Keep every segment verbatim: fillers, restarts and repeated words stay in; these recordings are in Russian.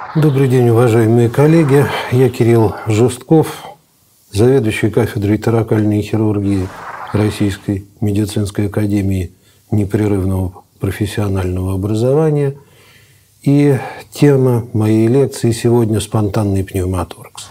Добрый день, уважаемые коллеги. Я Кирилл Жестков, заведующий кафедрой торакальной хирургии Российской медицинской академии непрерывного профессионального образования. И тема моей лекции сегодня – спонтанный пневмоторакс.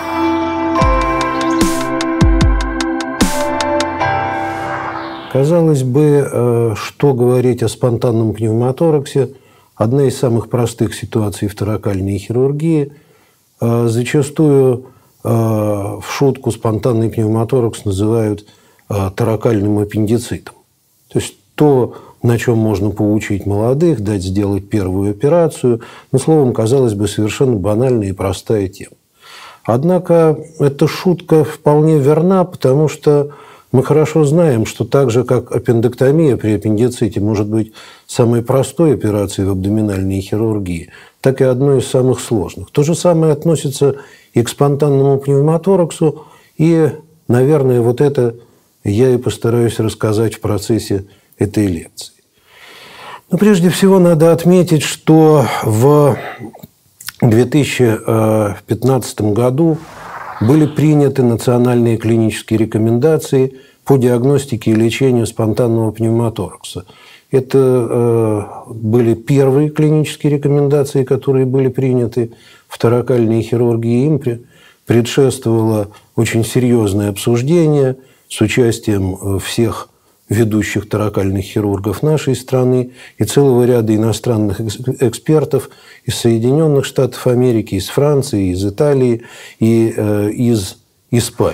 Казалось бы, что говорить о спонтанном пневмотораксе – одна из самых простых ситуаций в торакальной хирургии. Зачастую в шутку спонтанный пневмоторакс называют торакальным аппендицитом. То есть то, на чем можно поучить молодых, дать сделать первую операцию. Ну, словом, казалось бы, совершенно банальная и простая тема. Однако эта шутка вполне верна, потому что мы хорошо знаем, что так же, как аппендэктомия при аппендиците может быть самой простой операцией в абдоминальной хирургии, так и одной из самых сложных. То же самое относится и к спонтанному пневмотораксу, и, наверное, вот это я и постараюсь рассказать в процессе этой лекции. Но прежде всего надо отметить, что в две тысячи пятнадцатом году были приняты национальные клинические рекомендации по диагностике и лечению спонтанного пневмоторакса. Это э, были первые клинические рекомендации, которые были приняты в торакальной хирургии. Им предшествовало очень серьезное обсуждение с участием всех ведущих торакальных хирургов нашей страны и целого ряда иностранных экспертов из Соединенных Штатов Америки, из Франции, из Италии и э, из Испании.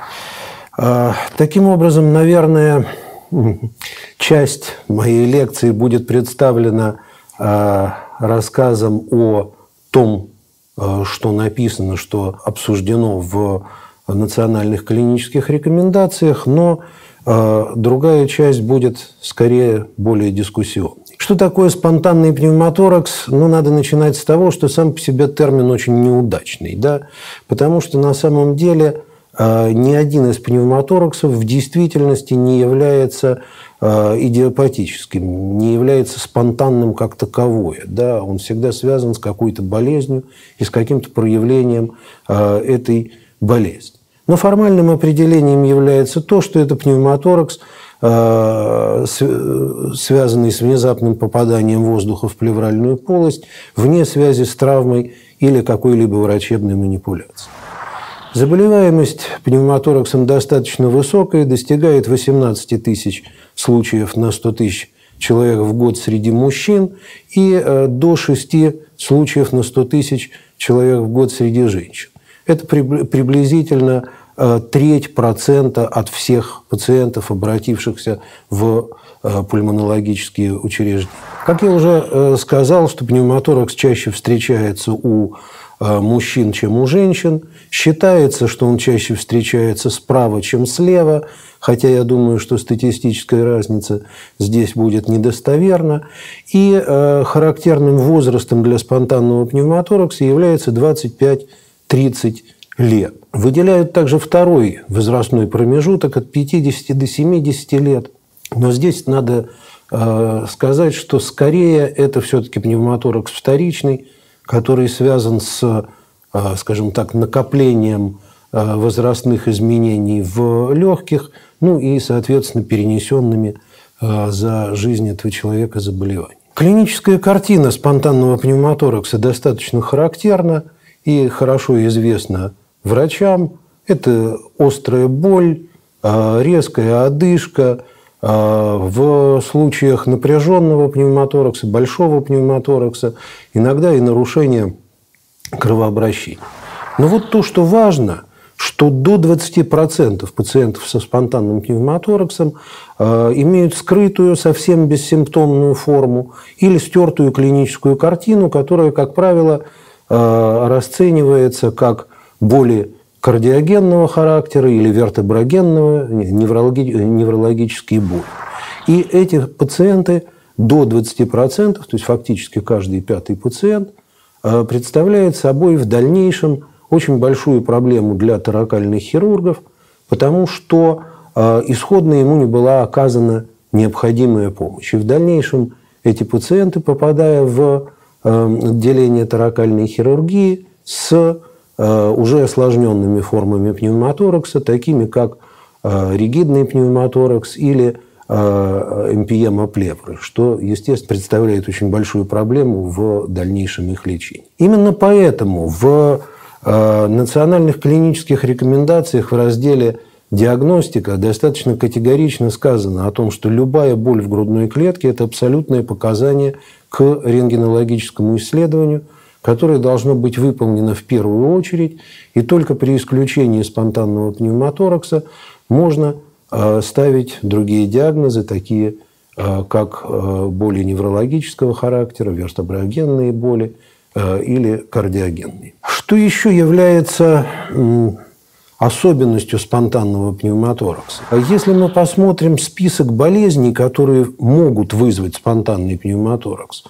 А, таким образом, наверное, часть моей лекции будет представлена а, рассказом о том, а, что написано, что обсуждено в национальных клинических рекомендациях, но другая часть будет скорее более дискуссионной. Что такое спонтанный пневмоторакс? Ну, надо начинать с того, что сам по себе термин очень неудачный, да? Потому что на самом деле э, ни один из пневмотораксов в действительности не является э, идиопатическим, не является спонтанным как таковое. Да? Он всегда связан с какой-то болезнью и с каким-то проявлением э, этой болезни. Но формальным определением является то, что это пневмоторакс, э, связанный с внезапным попаданием воздуха в плевральную полость, вне связи с травмой или какой-либо врачебной манипуляцией. Заболеваемость пневмотораксом достаточно высокая, достигает восемнадцати тысяч случаев на сто тысяч человек в год среди мужчин и э, до шести случаев на сто тысяч человек в год среди женщин. Это приблизительно треть процента от всех пациентов, обратившихся в пульмонологические учреждения. Как я уже сказал, что пневмоторакс чаще встречается у мужчин, чем у женщин. Считается, что он чаще встречается справа, чем слева, хотя я думаю, что статистическая разница здесь будет недостоверна. И характерным возрастом для спонтанного пневмоторакса является двадцать пять — тридцать лет. Выделяют также второй возрастной промежуток от пятидесяти до семидесяти лет. Но здесь надо э, сказать, что скорее это все-таки пневмоторакс вторичный, который связан с, э, скажем так, накоплением э, возрастных изменений в легких, ну и, соответственно, перенесенными э, за жизнь этого человека заболеваниями. Клиническая картина спонтанного пневмоторакса достаточно характерна и хорошо известна врачам. Это острая боль, резкая одышка. В случаях напряженного пневмоторакса, большого пневмоторакса, иногда и нарушение кровообращения. Но вот то, что важно, что до двадцати процентов пациентов со спонтанным пневмотораксом имеют скрытую, совсем бессимптомную форму или стертую клиническую картину, которая, как правило, расценивается как боли кардиогенного характера или вертеброгенного, неврологи, неврологические боли. И эти пациенты до двадцати процентов, то есть фактически каждый пятый пациент, представляет собой в дальнейшем очень большую проблему для торакальных хирургов, потому что исходно ему не была оказана необходимая помощь. И в дальнейшем эти пациенты, попадая в отделения торакальной хирургии с уже осложненными формами пневмоторакса, такими как ригидный пневмоторакс или эмпиема плевры, что, естественно, представляет очень большую проблему в дальнейшем их лечении. Именно поэтому в национальных клинических рекомендациях в разделе «Диагностика» достаточно категорично сказано о том, что любая боль в грудной клетке – это абсолютное показание к рентгенологическому исследованию, которое должно быть выполнено в первую очередь, и только при исключении спонтанного пневмоторакса можно ставить другие диагнозы, такие как боли неврологического характера, вертеброгенные боли или кардиогенные. Что еще является особенностью спонтанного пневмоторакса? Если мы посмотрим список болезней, которые могут вызвать спонтанный пневмоторакс,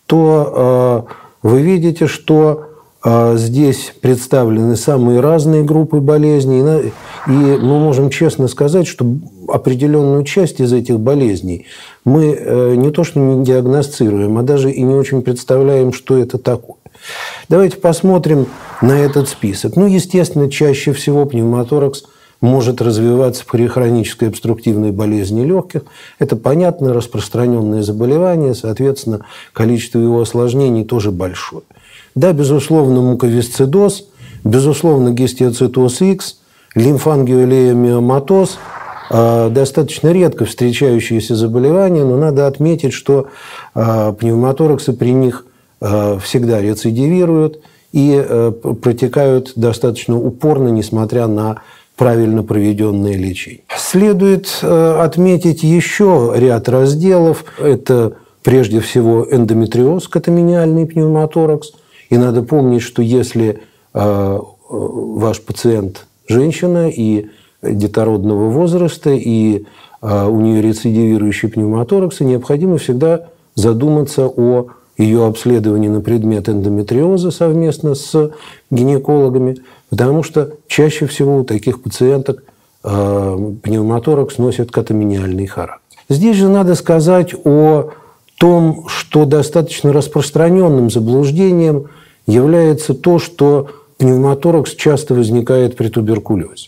то вы видите, что здесь представлены самые разные группы болезней, и мы можем честно сказать, что определенную часть из этих болезней мы не то что не диагностируем, а даже и не очень представляем, что это такое. Давайте посмотрим на этот список. Ну, естественно, чаще всего пневмоторакс может развиваться при хронической обструктивной болезни легких. Это, понятно, распространенное заболевание, соответственно, количество его осложнений тоже большое. Да, безусловно, муковисцидоз, безусловно, гистиоцитоз Х, лимфангиолеомиоматоз – достаточно редко встречающиеся заболевания, но надо отметить, что пневмотораксы при них всегда рецидивируют и протекают достаточно упорно, несмотря на правильно проведенное лечение. Следует отметить еще ряд разделов. Это прежде всего эндометриоз, катамениальный пневмоторакс. И надо помнить, что если э, ваш пациент женщина и детородного возраста, и э, у нее рецидивирующий пневмоторакс, необходимо всегда задуматься о ее обследовании на предмет эндометриоза совместно с гинекологами, потому что чаще всего у таких пациенток э, пневмоторакс носит катамениальный характер. Здесь же надо сказать о том, что достаточно распространенным заблуждением является то, что пневмоторакс часто возникает при туберкулезе.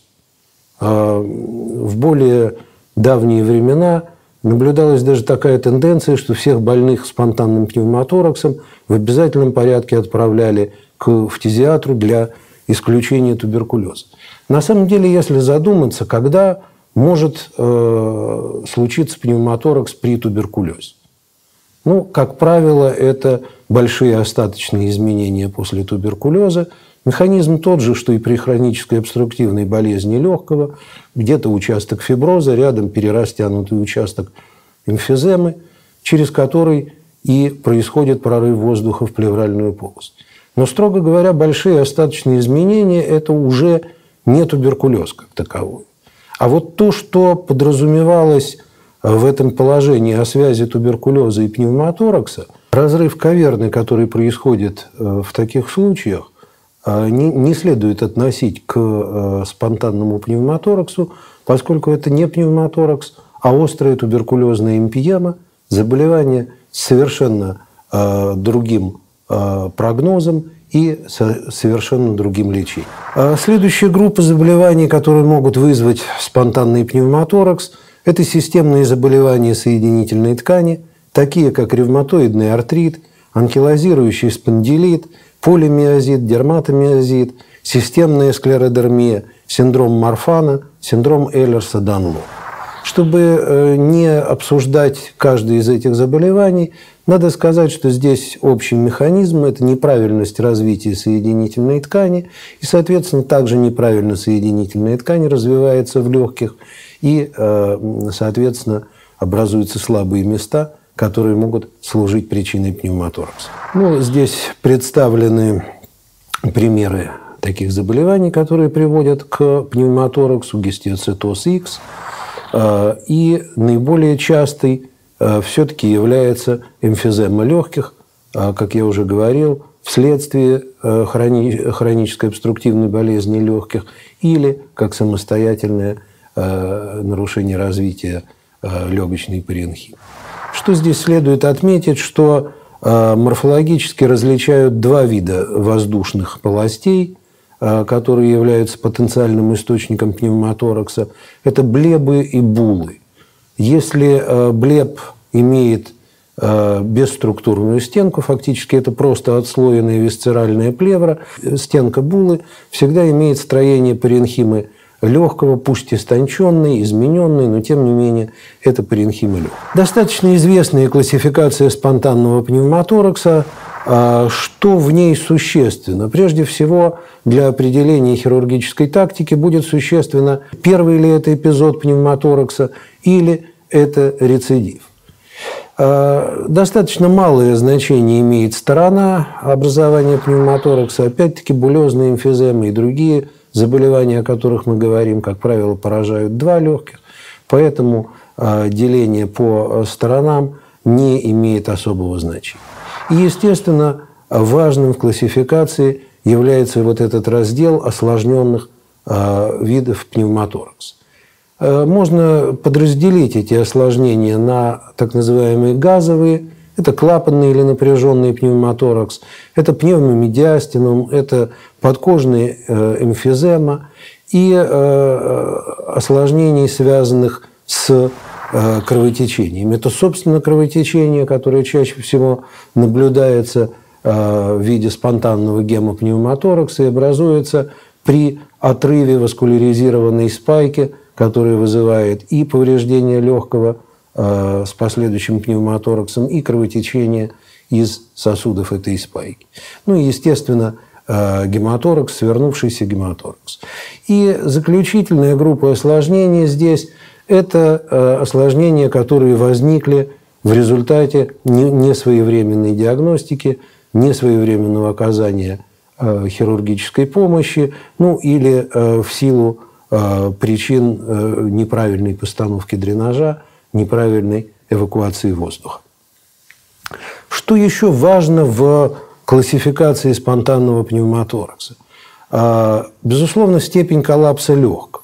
В более давние времена наблюдалась даже такая тенденция, что всех больных спонтанным пневмотораксом в обязательном порядке отправляли к фтизиатру для исключения туберкулеза. На самом деле, если задуматься, когда может э, случиться пневмоторакс при туберкулезе? Ну, как правило, это большие остаточные изменения после туберкулеза. Механизм тот же, что и при хронической обструктивной болезни легкого. Где-то участок фиброза, рядом перерастянутый участок эмфиземы, через который и происходит прорыв воздуха в плевральную полость. Но, строго говоря, большие остаточные изменения – это уже не туберкулез как таковой. А вот то, что подразумевалось в этом положении о связи туберкулеза и пневмоторакса, разрыв каверны, который происходит в таких случаях, не, не следует относить к спонтанному пневмотораксу, поскольку это не пневмоторакс, а острая туберкулезная эмпиема, заболевание с совершенно другим прогнозом и совершенно другим лечением. Следующая группа заболеваний, которые могут вызвать спонтанный пневмоторакс, это системные заболевания соединительной ткани, такие как ревматоидный артрит, анкилозирующий спондилит, полимиозит, дерматомиозит, системная склеродермия, синдром Марфана, синдром Эйлерса-Данло. Чтобы не обсуждать каждое из этих заболеваний, надо сказать, что здесь общий механизм – это неправильность развития соединительной ткани, и, соответственно, также неправильно соединительная ткань развивается в легких, и, соответственно, образуются слабые места, которые могут служить причиной пневмоторакса. Ну, здесь представлены примеры таких заболеваний, которые приводят к пневмотораксу, гистиоцитоз Х, и наиболее частый все-таки является эмфизема легких, как я уже говорил, вследствие хронической обструктивной болезни легких или как самостоятельное нарушение развития легочной паренхимы. Что здесь следует отметить, что морфологически различают два вида воздушных полостей, которые являются потенциальным источником пневмоторакса. Это блебы и булы. Если блеб имеет бесструктурную стенку, фактически это просто отслоенная висцеральная плевра, стенка булы всегда имеет строение паренхимы легкого, пусть истонченной, измененной, но тем не менее это паренхима легкого. Достаточно известная классификация спонтанного пневмоторакса. Что в ней существенно? Прежде всего, для определения хирургической тактики будет существенно, первый ли это эпизод пневмоторакса или это рецидив. Достаточно малое значение имеет сторона образования пневмоторакса. Опять-таки, булезные эмфиземы и другие заболевания, о которых мы говорим, как правило, поражают два легких. Поэтому деление по сторонам не имеет особого значения. И, естественно, важным в классификации является вот этот раздел осложненных видов пневмоторакса. Можно подразделить эти осложнения на так называемые газовые. Это клапанный или напряженный пневмоторакс, это пневмомедиастинум, это подкожная эмфизема и осложнений, связанных с кровотечением. Это, собственно, кровотечение, которое чаще всего наблюдается в виде спонтанного гемопневмоторакса и образуется при отрыве васкуляризированной спайки, которая вызывает и повреждение легкого с последующим пневмотораксом, и кровотечение из сосудов этой спайки. Ну и, естественно, гемоторакс, свернувшийся гемоторакс. И заключительная группа осложнений здесь – это осложнения, которые возникли в результате несвоевременной диагностики, несвоевременного оказания хирургической помощи, ну или в силу причин неправильной постановки дренажа, неправильной эвакуации воздуха. Что еще важно в классификации спонтанного пневмоторакса? Безусловно, степень коллапса легкого.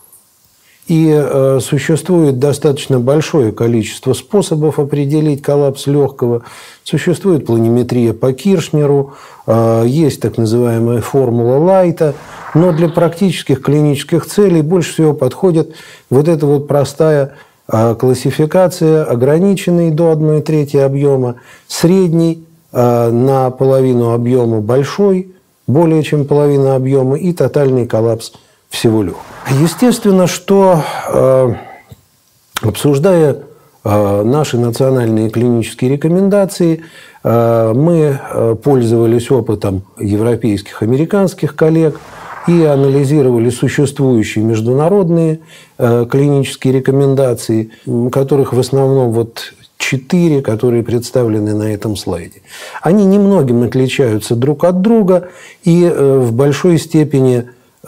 И существует достаточно большое количество способов определить коллапс легкого. Существует планиметрия по Киршнеру, есть так называемая формула Лайта, но для практических клинических целей больше всего подходит вот эта вот простая классификация: ограниченный до одной трети объема, средний на половину объема, большой, более чем половина объема, и тотальный коллапс всего легкого. Естественно, что обсуждая наши национальные клинические рекомендации, мы пользовались опытом европейских, американских коллег и анализировали существующие международные клинические рекомендации, которых в основном вот четыре, которые представлены на этом слайде. Они немногим отличаются друг от друга и в большой степени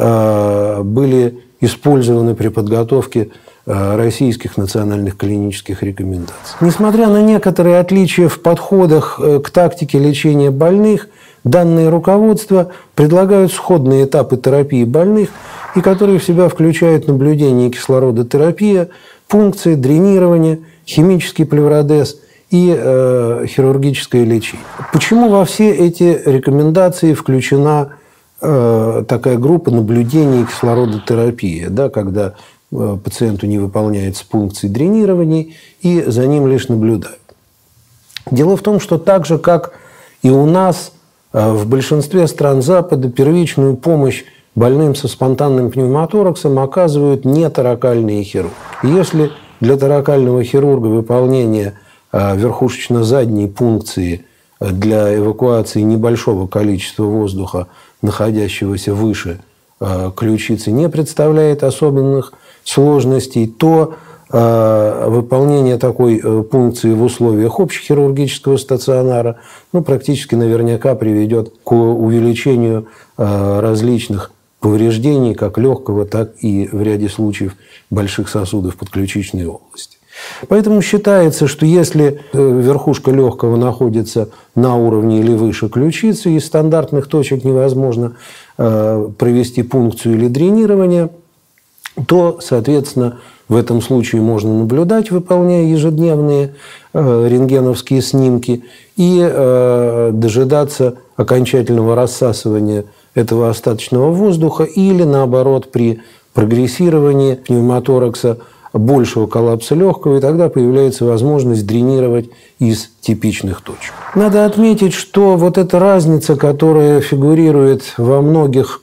были использованы при подготовке российских национальных клинических рекомендаций. Несмотря на некоторые отличия в подходах к тактике лечения больных, данные руководства предлагают сходные этапы терапии больных, и которые в себя включают наблюдение кислородотерапия, пункции, дренирование, химический плевродез и э, хирургическое лечение. Почему во все эти рекомендации включена э, такая группа наблюдения и кислородотерапии, да, когда э, пациенту не выполняется функции дренирования и за ним лишь наблюдают? Дело в том, что так же, как и у нас, в большинстве стран Запада первичную помощь больным со спонтанным пневмотораксом оказывают не торакальные хирурги. Если для торакального хирурга выполнение верхушечно-задней пункции для эвакуации небольшого количества воздуха, находящегося выше ключицы, не представляет особенных сложностей, то выполнение такой пункции в условиях общехирургического стационара ну, практически наверняка приведет к увеличению различных повреждений, как легкого, так и в ряде случаев больших сосудов подключичной области. Поэтому считается, что если верхушка легкого находится на уровне или выше ключицы, из стандартных точек невозможно провести пункцию или дренирование, то, соответственно, в этом случае можно наблюдать, выполняя ежедневные э, рентгеновские снимки, и э, дожидаться окончательного рассасывания этого остаточного воздуха, или, наоборот, при прогрессировании пневмоторакса большего коллапса легкого, и тогда появляется возможность дренировать из типичных точек. Надо отметить, что вот эта разница, которая фигурирует во многих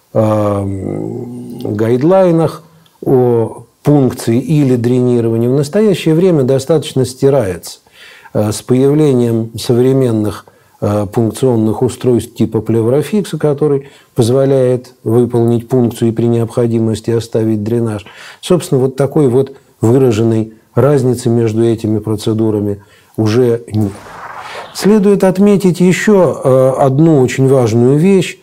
э, гайдлайнах о пункции или дренировании, в настоящее время достаточно стирается э, с появлением современных пункционных устройств типа плеврофикса, который позволяет выполнить пункцию и при необходимости оставить дренаж. Собственно, вот такой вот выраженной разницы между этими процедурами уже нет. Следует отметить еще одну очень важную вещь.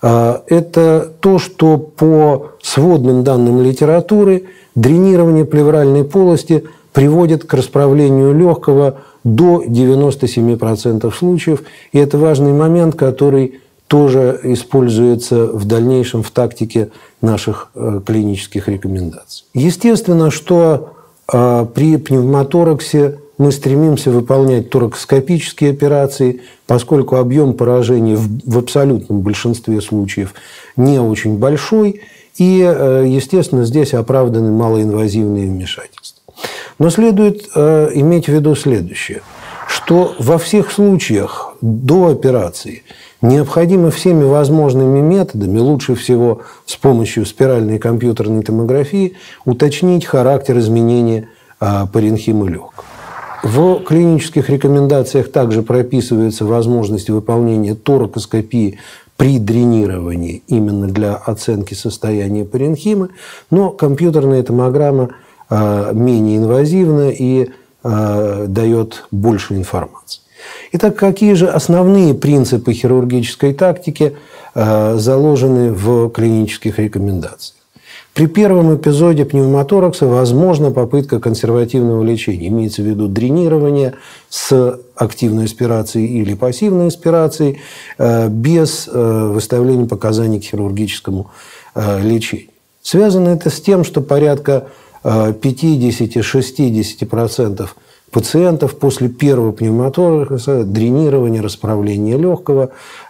Это то, что по сводным данным литературы дренирование плевральной полости приводит к расправлению легкого до девяноста семи процентов случаев. И это важный момент, который тоже используется в дальнейшем в тактике наших э, клинических рекомендаций. Естественно, что э, при пневмотораксе мы стремимся выполнять торакоскопические операции, поскольку объем поражений в, в абсолютном большинстве случаев не очень большой, и, э, естественно, здесь оправданы малоинвазивные вмешательства. Но следует э, иметь в виду следующее, что во всех случаях до операции необходимо всеми возможными методами, лучше всего с помощью спиральной компьютерной томографии, уточнить характер изменения э, паренхимы легкого. В клинических рекомендациях также прописывается возможность выполнения торакоскопии при дренировании именно для оценки состояния паренхимы, но компьютерная томограмма менее инвазивно и э, дает больше информации. Итак, какие же основные принципы хирургической тактики э, заложены в клинических рекомендациях? При первом эпизоде пневмоторакса возможна попытка консервативного лечения. Имеется в виду дренирование с активной аспирацией или пассивной аспирацией э, без э, выставления показаний к хирургическому э, лечению. Связано это с тем, что порядка пятьдесят-шестьдесят процентов пациентов после первого пневмоторакса, дренирования, расправления легкого,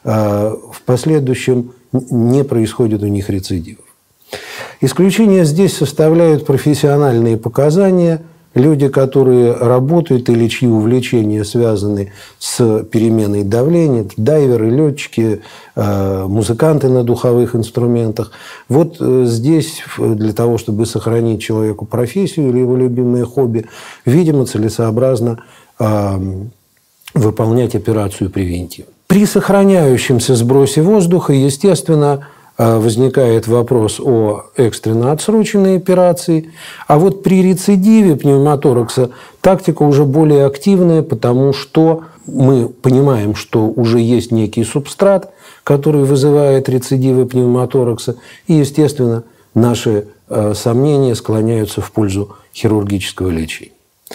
в последующем не происходит у них рецидивов. Исключение здесь составляют профессиональные показания. Люди, которые работают или чьи увлечения связаны с переменой давления, дайверы, летчики, музыканты на духовых инструментах. Вот здесь для того, чтобы сохранить человеку профессию или его любимое хобби, видимо, целесообразно выполнять операцию превентивно. При сохраняющемся сбросе воздуха, естественно, возникает вопрос о экстренно отсроченной операции. А вот при рецидиве пневмоторакса тактика уже более активная, потому что мы понимаем, что уже есть некий субстрат, который вызывает рецидивы пневмоторакса, и, естественно, наши э, сомнения склоняются в пользу хирургического лечения.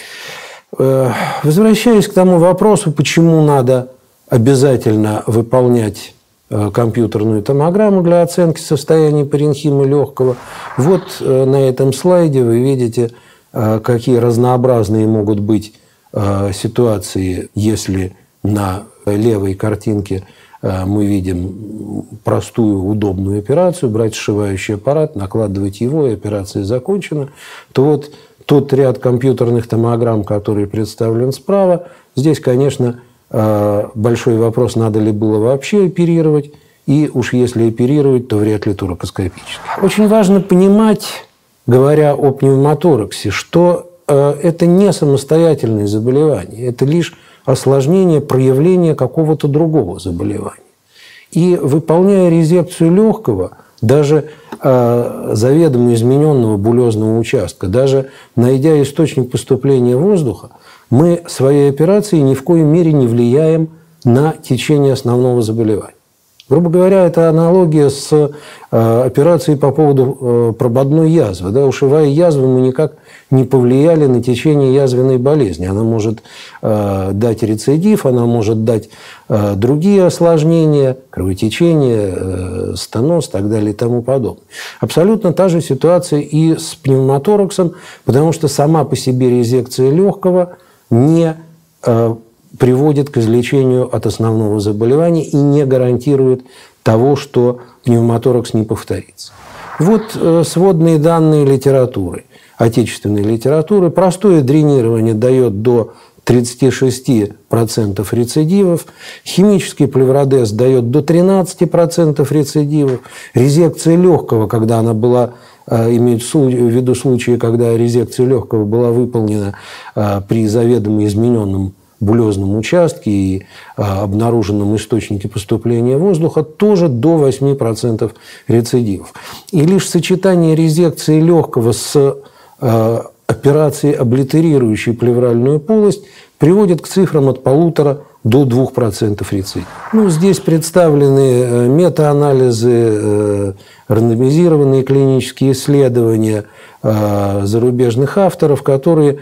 Э, возвращаясь к тому вопросу, почему надо обязательно выполнять компьютерную томограмму для оценки состояния паренхимы легкого. Вот на этом слайде вы видите, какие разнообразные могут быть ситуации, если на левой картинке мы видим простую, удобную операцию, брать сшивающий аппарат, накладывать его, и операция закончена, то вот тот ряд компьютерных томограмм, который представлен справа, здесь, конечно, большой вопрос, надо ли было вообще оперировать, и уж если оперировать, то вряд ли торакоскопически. Очень важно понимать, говоря о пневмотораксе, что это не самостоятельное заболевание, это лишь осложнение проявления какого-то другого заболевания. И выполняя резекцию легкого, даже заведомо измененного булезного участка, даже найдя источник поступления воздуха, мы своей операцией ни в коей мере не влияем на течение основного заболевания. Грубо говоря, это аналогия с э, операцией по поводу э, прободной язвы. Да? Ушивая язву, мы никак не повлияли на течение язвенной болезни. Она может э, дать рецидив, она может дать э, другие осложнения, кровотечение, э, стеноз и так далее и тому подобное. Абсолютно та же ситуация и с пневмотораксом, потому что сама по себе резекция легкого не э, приводит к излечению от основного заболевания и не гарантирует того, что пневмоторакс не повторится. Вот э, сводные данные литературы, отечественной литературы. Простое дренирование дает до тридцати шести процентов рецидивов, химический плевродез дает до тринадцати процентов рецидивов, резекция легкого, когда она была, э, имеет в виду случаи, когда резекция легкого была выполнена э, при заведомо измененном булезном участке и а, обнаруженном источнике поступления воздуха, тоже до восьми процентов рецидивов. И лишь сочетание резекции легкого с а, операцией, облитерирующей плевральную полость, приводит к цифрам от полутора до двух процентов рецидивов. Ну, здесь представлены метаанализы, рандомизированные клинические исследования а, зарубежных авторов, которые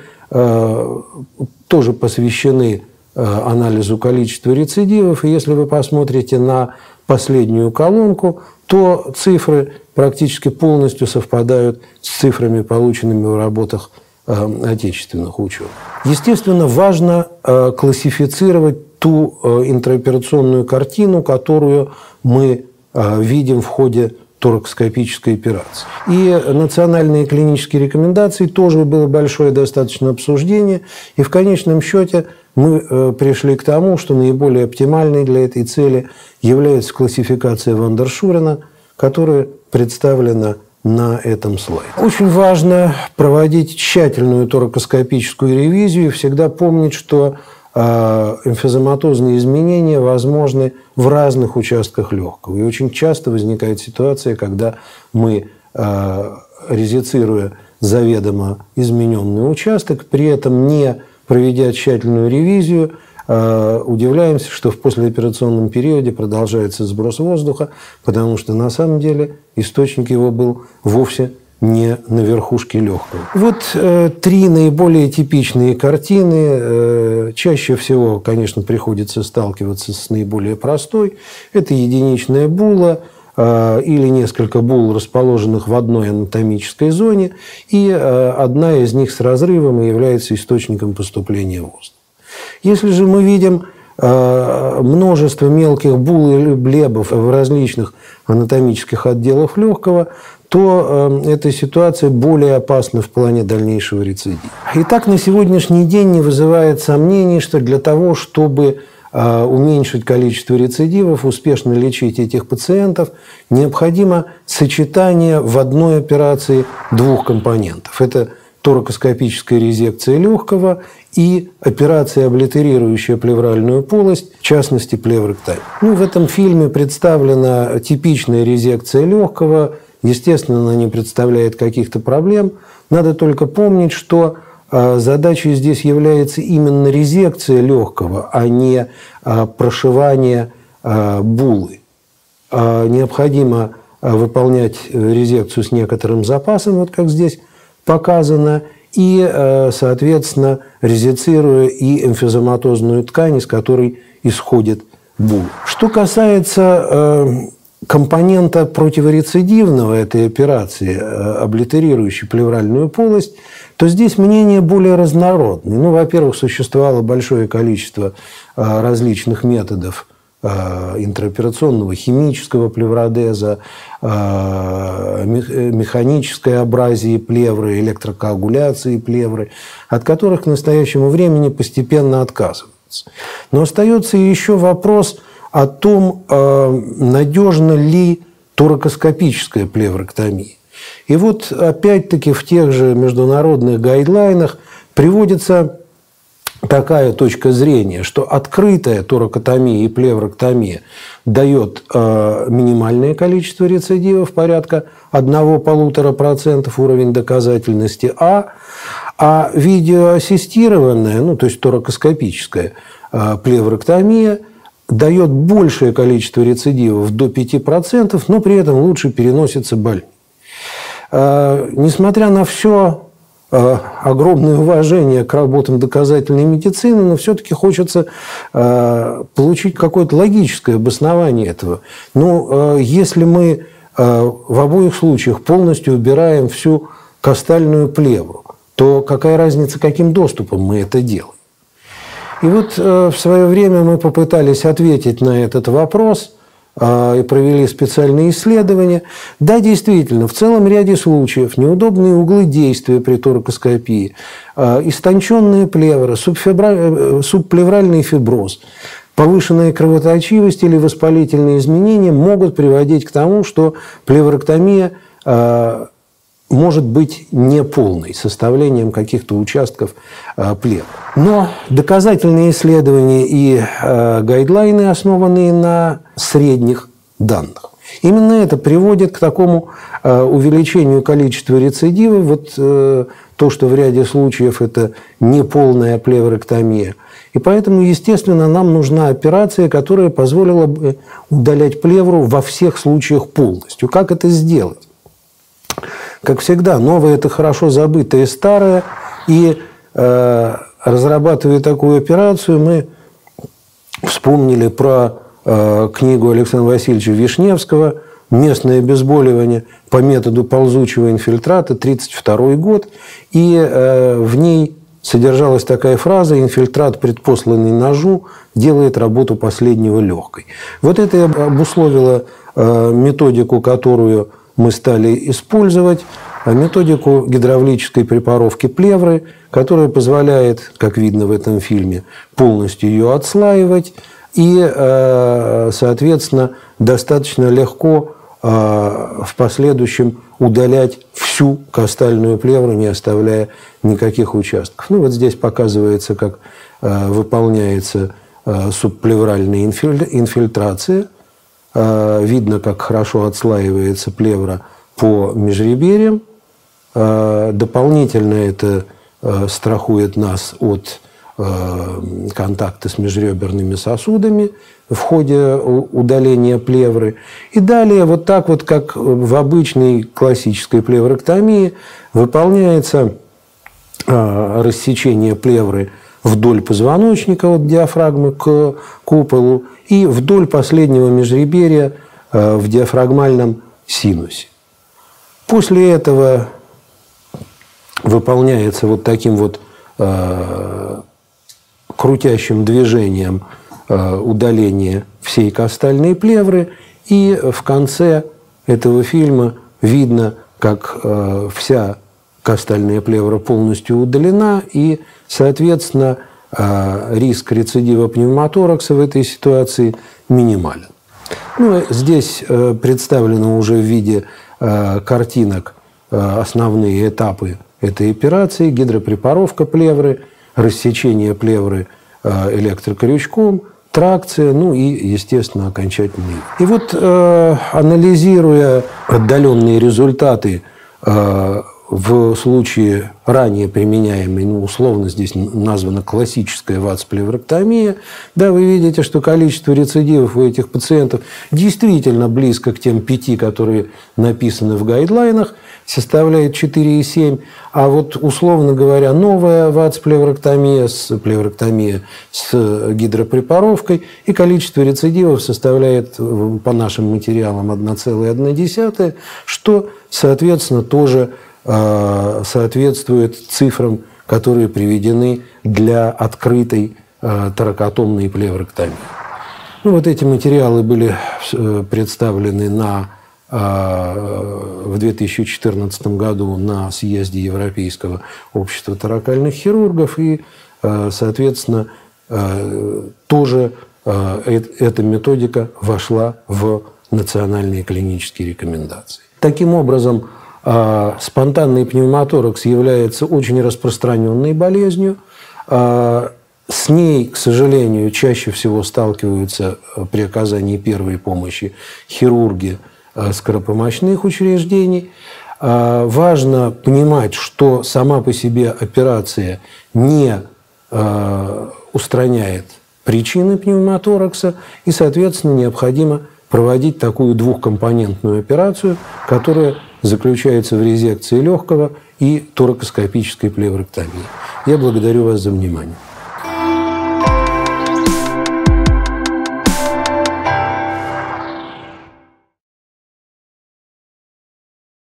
а, тоже посвящены анализу количества рецидивов. И если вы посмотрите на последнюю колонку, то цифры практически полностью совпадают с цифрами, полученными в работах отечественных ученых. Естественно, важно классифицировать ту интраоперационную картину, которую мы видим в ходе торакоскопической операции. И национальные клинические рекомендации тоже было большое достаточно обсуждение. И в конечном счете мы пришли к тому, что наиболее оптимальной для этой цели является классификация Вандершурена, которая представлена на этом слайде. Очень важно проводить тщательную торакоскопическую ревизию и всегда помнить, что эмфизематозные изменения возможны в разных участках легкого. И очень часто возникает ситуация, когда мы, резицируя заведомо измененный участок, при этом не проведя тщательную ревизию, удивляемся, что в послеоперационном периоде продолжается сброс воздуха, потому что на самом деле источник его был вовсе не на верхушке легкого. Вот э, три наиболее типичные картины. Э, чаще всего, конечно, приходится сталкиваться с наиболее простой. Это единичная була э, или несколько бул, расположенных в одной анатомической зоне, и э, одна из них с разрывом и является источником поступления воздуха. Если же мы видим э, множество мелких бул или блебов в различных анатомических отделах легкого, то э, эта ситуация более опасна в плане дальнейшего рецидива. Итак, на сегодняшний день не вызывает сомнений, что для того, чтобы э, уменьшить количество рецидивов, успешно лечить этих пациентов, необходимо сочетание в одной операции двух компонентов. Это торакоскопическая резекция легкого и операция, облитерирующая плевральную полость, в частности, плевректомия. Ну, в этом фильме представлена типичная резекция легкого. Естественно, она не представляет каких-то проблем. Надо только помнить, что задачей здесь является именно резекция легкого, а не прошивание булы. Необходимо выполнять резекцию с некоторым запасом, вот как здесь показано, и, соответственно, резицируя и эмфизематозную ткань, из которой исходит була. Что касается компонента противорецидивного этой операции, облитерирующей плевральную полость, то здесь мнения более разнородные. Ну, во-первых, существовало большое количество различных методов интраоперационного, химического плевродеза, механической абразии плевры, электрокоагуляции плевры, от которых к настоящему времени постепенно отказываются. Но остается еще вопрос о том, надежна ли торакоскопическая плевректомия. И вот опять-таки в тех же международных гайдлайнах приводится такая точка зрения, что открытая торакотомия и плевректомия дает э, минимальное количество рецидивов, порядка одного-полутора процентов уровень доказательности А, а видеоассистированная, ну то есть торакоскопическая э, плевректомия дает большее количество рецидивов, до пяти процентов, но при этом лучше переносится болезнь. Несмотря на все огромное уважение к работам доказательной медицины, но все-таки хочется получить какое-то логическое обоснование этого. Ну, если мы в обоих случаях полностью убираем всю костальную плевру, то какая разница, каким доступом мы это делаем? И вот в свое время мы попытались ответить на этот вопрос и провели специальные исследования. Да, действительно, в целом ряде случаев неудобные углы действия при торакоскопии, истонченная плевра, субплевральный фиброз, повышенная кровоточивость или воспалительные изменения могут приводить к тому, что плевректомия может быть неполной, составлением каких-то участков э, плевры. Но доказательные исследования и э, гайдлайны, основанные на средних данных. Именно это приводит к такому э, увеличению количества рецидивов. Вот э, то, что в ряде случаев это неполная плевректомия. И поэтому, естественно, нам нужна операция, которая позволила бы удалять плевру во всех случаях полностью. Как это сделать? Как всегда, новое – это хорошо забытое старое. И э, разрабатывая такую операцию, мы вспомнили про э, книгу Александра Васильевича Вишневского «Местное обезболивание по методу ползучего инфильтрата», тридцать второй год. И э, в ней содержалась такая фраза: «Инфильтрат, предпосланный ножу, делает работу последнего легкой». Вот это обусловило э, методику, которую мы стали использовать, методику гидравлической препаровки плевры, которая позволяет, как видно в этом фильме, полностью ее отслаивать и, соответственно, достаточно легко в последующем удалять всю костальную плевру, не оставляя никаких участков. Ну, вот здесь показывается, как выполняется субплевральная инфильтрация. Видно, как хорошо отслаивается плевра по межреберьям. Дополнительно это страхует нас от контакта с межреберными сосудами в ходе удаления плевры. И далее, вот так вот, как в обычной классической плевректомии, выполняется рассечение плевры вдоль позвоночника от диафрагмы к куполу и вдоль последнего межреберья в диафрагмальном синусе. После этого выполняется вот таким вот э, крутящим движением э, удаление всей костальной плевры, и в конце этого фильма видно, как э, вся костальная плевра полностью удалена, и, соответственно, риск рецидива пневмоторакса в этой ситуации минимален. Ну, здесь представлены уже в виде картинок основные этапы этой операции: гидропрепаровка плевры, рассечение плевры электрокрючком, тракция, ну и, естественно, окончательный. И вот, анализируя отдаленные результаты в случае ранее применяемой, ну, условно здесь названа классическая ватс-плевректомия, да, вы видите, что количество рецидивов у этих пациентов действительно близко к тем пяти, которые написаны в гайдлайнах, составляет четыре и семь. А вот, условно говоря, новая ватс-плевректомия, с, плевректомия с гидропрепаровкой, и количество рецидивов составляет по нашим материалам одна целая одна десятая, что, соответственно, тоже соответствует цифрам, которые приведены для открытой торакотомной плевректомии. Ну, вот эти материалы были представлены на, в две тысячи четырнадцатом году на съезде Европейского общества торакальных хирургов, и, соответственно, тоже эта методика вошла в национальные клинические рекомендации. Таким образом, спонтанный пневмоторакс является очень распространенной болезнью. С ней, к сожалению, чаще всего сталкиваются при оказании первой помощи хирурги скоропомощных учреждений. Важно понимать, что сама по себе операция не устраняет причины пневмоторакса, и, соответственно, необходимо проводить такую двухкомпонентную операцию, которая заключается в резекции легкого и торакоскопической плевректомии. Я благодарю вас за внимание.